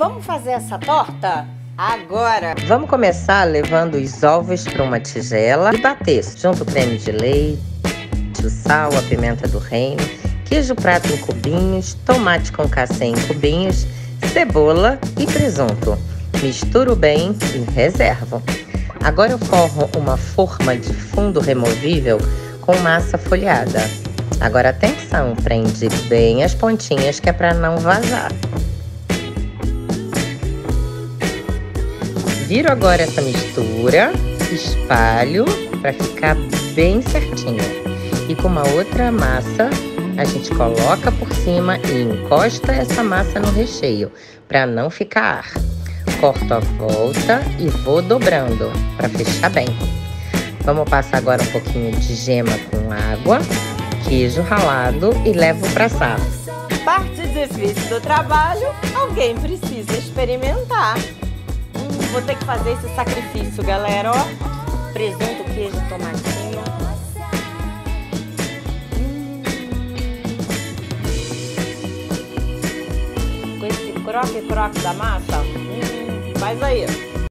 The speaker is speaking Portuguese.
Vamos fazer essa torta? Agora! Vamos começar levando os ovos para uma tigela e bater junto o creme de leite, o sal, a pimenta do reino, queijo prato em cubinhos, tomate com cacê em cubinhos, cebola e presunto. Misturo bem e reservo. Agora eu forro uma forma de fundo removível com massa folhada. Agora atenção, prende bem as pontinhas que é para não vazar. Viro agora essa mistura, espalho para ficar bem certinho. E com uma outra massa, a gente coloca por cima e encosta essa massa no recheio, para não ficar ar. Corto a volta e vou dobrando, para fechar bem. Vamos passar agora um pouquinho de gema com água, queijo ralado e levo para assar. Parte difícil do trabalho, alguém precisa experimentar. Vou ter que fazer esse sacrifício, galera, ó. Presunto, queijo, tomatinho. Com esse croque-croque da massa. Faz aí.